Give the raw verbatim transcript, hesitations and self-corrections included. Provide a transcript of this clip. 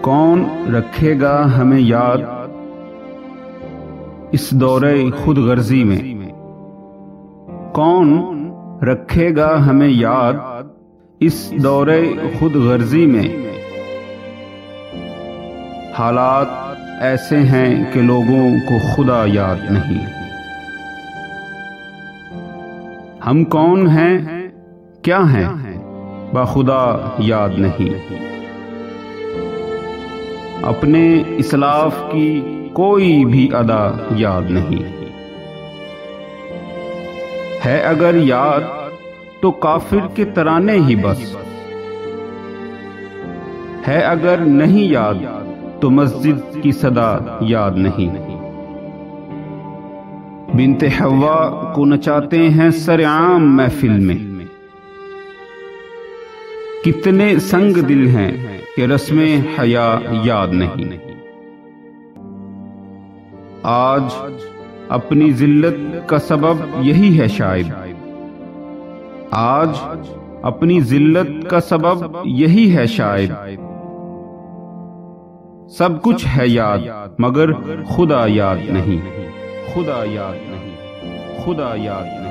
कौन रखेगा हमें याद इस दौरे-खुद गर्जी में। कौन रखेगा हमें याद इस दौरे-खुद गर्जी में। हालात ऐसे हैं कि लोगों को खुदा याद नहीं। हम कौन हैं, क्या हैं, बाखुदा याद नहीं। अपने इस्लाफ की कोई भी अदा याद नहीं है। अगर याद तो काफिर के तराने ही बस है। अगर नहीं याद तो मस्जिद की सदा याद नहीं। बिन्त-ए-हवा को नचाते हैं सर-ए-आम महफिल में। कितने संग दिल हैं कि रस्म-ए-हया याद नहीं। आज अपनी जिल्लत का सबब यही है शायद। आज अपनी जिल्लत का सबब यही है शायद। सब कुछ है याद मगर खुदा याद नहीं। खुदा याद नहीं। खुदा याद नहीं।